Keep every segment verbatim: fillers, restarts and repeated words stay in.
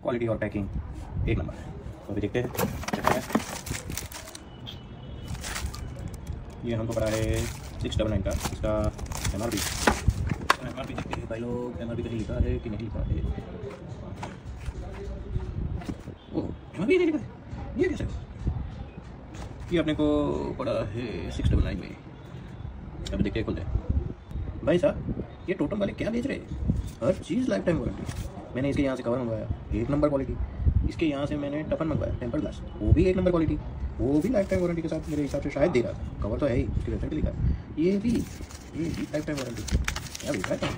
Quality और packing एक number है। तो अभी देखते हैं चलते हैं। ये हमको पड़ा है सिक्स डबल नाइन का, इसका M R P M R P देखते हैं भाई लोग, एम आर पी कहीं लिखा है कि नहीं लिखा है। ओह एम आर पी नहीं लिखा है, ये कैसे? ये अपने को पड़ा है सिक्स डबल नाइन में। अभी देखते हैं खुलते हैं। भाई साहब ये टोटम वाले क्या बेच रहे हैं, हर चीज़ लाइफ टाइम वारंटी। मैंने इसके यहाँ से कवर मंगवाया, एक नंबर क्वालिटी। इसके यहाँ से मैंने टफन मंगवाया टेम्पर ग्लास, वो भी एक नंबर क्वालिटी, वो भी लाइफ टाइम वारंटी के साथ मेरे हिसाब से शायद दे रहा था। कवर तो है ही, उसकी वेबसाइट पे लिखा है। ये भी ये भी लाइफ टाइम वारंटी। क्या बेच रहा है?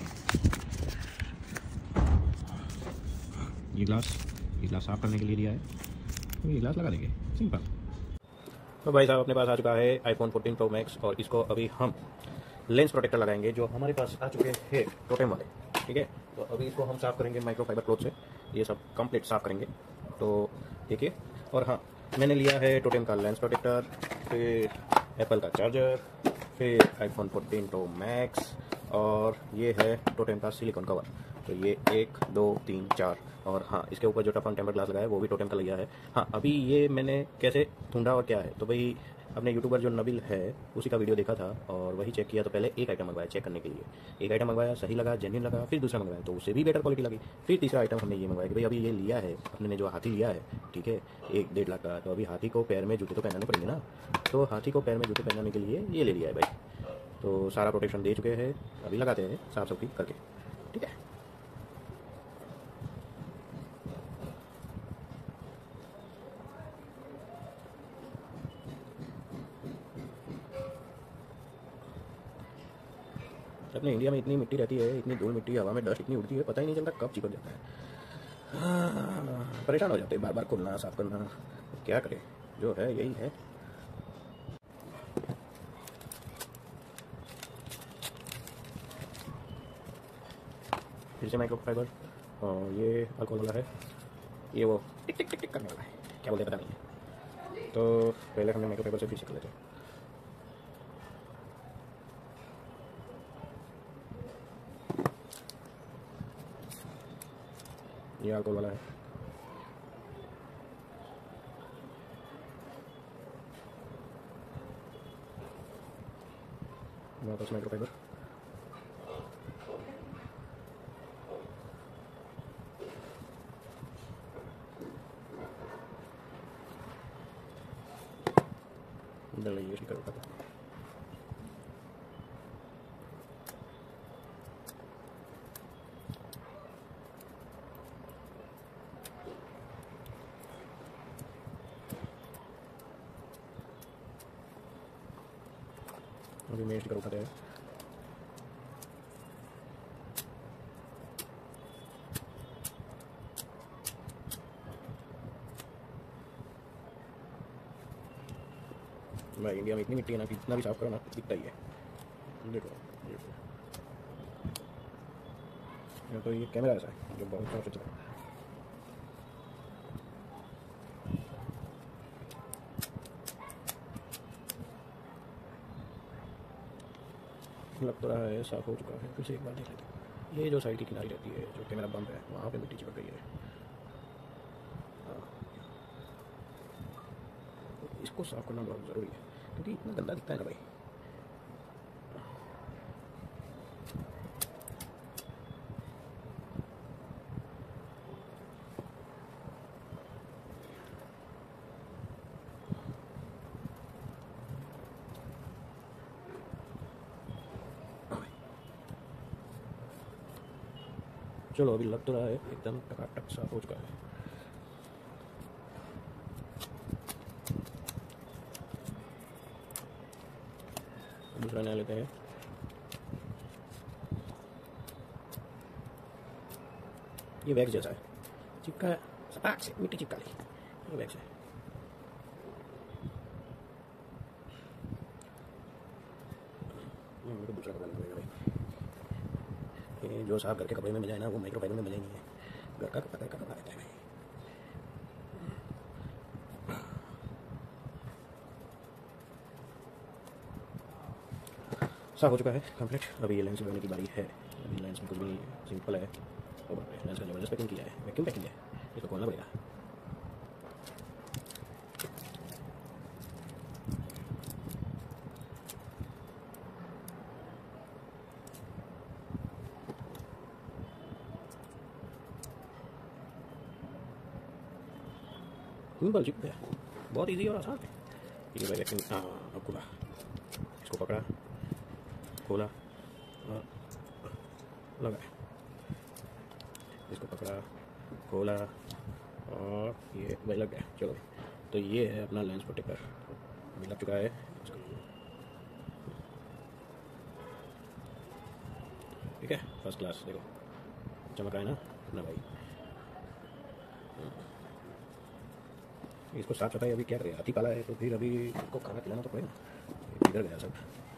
ये ग्लास ये ग्लास साफ करने के लिए दिया है, तो ये ग्लास लगा देंगे, सिंपल। तो भाई साहब अपने पास आ चुका है आईफोन फोर्टीन प्रो मैक्स, और इसको अभी हम लेंस प्रोटेक्टर लगाएंगे जो हमारे पास आ चुके हैं टोटेम वाले। ठीक है, तो अभी इसको हम साफ़ करेंगे माइक्रोफाइबर क्लॉथ से, ये सब कंप्लीट साफ़ करेंगे। तो देखिए, और हाँ मैंने लिया है टोटेम का लेंस प्रोटेक्टर, फिर एप्पल का चार्जर, फिर आईफोन फोर्टीन प्रो मैक्स, और ये है टोटेम का सिलिकॉन कवर। तो ये एक दो तीन चार, और हाँ इसके ऊपर जो टफन टेम्पर ग्लास लगा है वो भी टोटेम का लिया है। हाँ अभी ये मैंने कैसे ढूंढा और क्या है, तो भाई अपने यूट्यूबर जो नबिल है उसी का वीडियो देखा था और वही चेक किया। तो पहले एक आइटम मंगवाया चेक करने के लिए, एक आइटम मंगवाया, सही लगा, जेन्युइन लगा। फिर दूसरा मंगवाया तो उससे भी बेटर क्वालिटी लगी। फिर तीसरा आइटम हमने ये मंगवाया कि भाई अभी ये लिया है अपने ने जो हाथी लिया है, ठीक है, एक डेढ़ लाख का, तो अभी हाथी को पैर में जूते तो पहनाने पड़ेंगे ना, तो हाथी को पैर में जूते पहनाने के लिए ये ले लिया है भाई। तो सारा प्रोटेक्शन दे चुके हैं, अभी लगाते हैं साफ सफाई करके, ठीक है। अपने इंडिया में इतनी मिट्टी रहती है, इतनी धूल मिट्टी, हवा में डस्ट इतनी उड़ती है, पता ही नहीं चलता कब चिपक जाता है। हाँ, परेशान हो जाते हैं, बार बार खोलना साफ करना, क्या करें, जो है यही है। फिर से माइक्रोफाइबर, और ये अल्कोहल वाला है, ये वो टिक टिक टिक टिक करने वाला है, क्या बोलते पता नहीं है। तो पहले हमने माइक्रोफाइबर से फिर से कर लेते हैं। ये अल्कोहल वाला है, वापस माइक्रोफाइबर, ये स्टिकर उठा था। अभी मैं स्टिकर उठाते हैं। भाई इंडिया में इतनी मिट्टी है ना कि जितना भी साफ करो ना दिखता ही है। देखो देखो, तो ये कैमरा ऐसा है जो बहुत साफ सुथरा है। लग तो रहा है साफ हो चुका है, फिर से एक बार देख लेते हैं। ये जो साइड की किनारी रहती है, जो कैमरा बम्प है, वहाँ पे मिट्टी चिपक गई है। हाँ, इसको साफ करना बहुत ज़रूरी है क्योंकि इतना गंदा दिखता है ना भाई। चलो अभी लग तो रहा है एकदम टकाटक साफ हो चुका है। दूसरा नया लेते हैं। ये वैक्स जैसा है, चिपका सपाट से मिट्टी चिपका ली, ये वैक्स है। मेरे को दूसरा कपड़ा लगेगा भाई, ये जो साफ करके कपड़े में मजा है ना वो माइक्रोफाइबर में मजा ही नहीं है। घर का कपड़ा का कपड़ा रहता है भाई। साफ हो चुका है कंप्लीट। अभी ये लेंस लगाने की बारी है। अभी लेंस में कुछ भी सिंपल है, लेंस का जबरदस्त पैकिंग किया है, वैक्यूम पैकिंग है। इसको खोलना पड़ेगा। सिंपल चिप है, बहुत इजी और आसान है। ये भाई वैक्यूम, हाँ अब खुला, इसको पकड़ा, खोला और लगाया, इसको पकड़ा, खोला और ये भाई लग गया। चलो तो ये है अपना लेंस प्रोटेक्टर, अभी लग चुका है। ठीक है, फर्स्ट क्लास। देखो चमक रहा है ना ना भाई। इसको साफ सफाई अभी क्या करें, हाथी पाला है तो फिर अभी इसको खाना खिलाना तो पड़ेगा। इधर गया सब।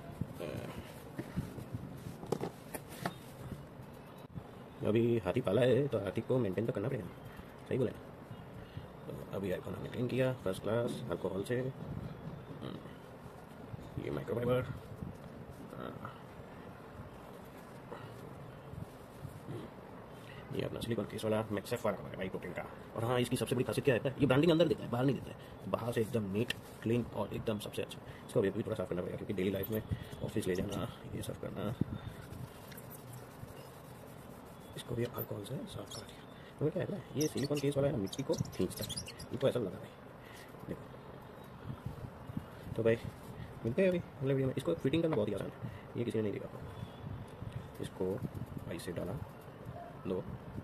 अभी हाथी पाला है तो हाथी को मेंटेन तो करना पड़ेगा, सही बोले। तो अभी आईफोन हमने क्लीन किया फर्स्ट क्लास अल्कोहल से। ये माइक्रोफाइबर, ये अपना सिलिकॉन केस वाला मैक्सेफ वाला है भाई प्रोटीन का। और हाँ, इसकी सबसे बड़ी खासियत क्या है, ये ब्रांडिंग अंदर देता है, बाहर नहीं देता है। बाहर से एकदम नीट क्लीन और एकदम सबसे अच्छा। इसका वेब भी थोड़ा साफ करना पड़ेगा क्योंकि डेली लाइफ में ऑफिस ले जाना, ये सब करना। इसको भी अल्कोहल से साफ कर दिया। तो क्या है ना, ये सिलिकॉन केस वाला है ना, मिट्टी को खींचता है, ये तो ऐसा लगा भाई। देखो तो भाई मिलते हैं अभी अगले वीडियो में। इसको फिटिंग करना बहुत ही आसान है, ये किसी ने नहीं देखा। इसको ऐसे डाला, लो,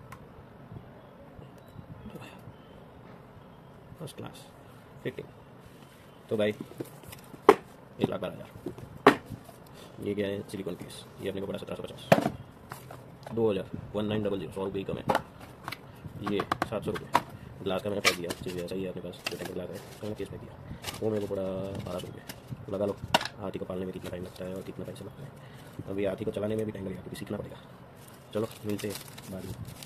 फर्स्ट क्लास फिटिंग। तो भाई एक लाख बारह हज़ार ये क्या है, सिलिकॉन केस। ये अपने को पड़ा सत्रह सौ पचास, दो हज़ार वन नाइन डबल जीरो, सौ रुपये कम है। ये सात सौ रुपये। ग्लास का मैंने पैक दिया, चीज़ ऐसा ही है अपने पास, जो टेंपर ग्लास है तो मैंने केस पैक दिया, वो मेरे को पड़ा बारह सौ रुपये। लगा लो हाथी को पालने में कितना टाइम लगता है और कितना पैसा लगता है। अभी हाथी को चलाने में भी टाइम लगेगा क्योंकि सीखना पड़ेगा। चलो मिलते हैं बाद में।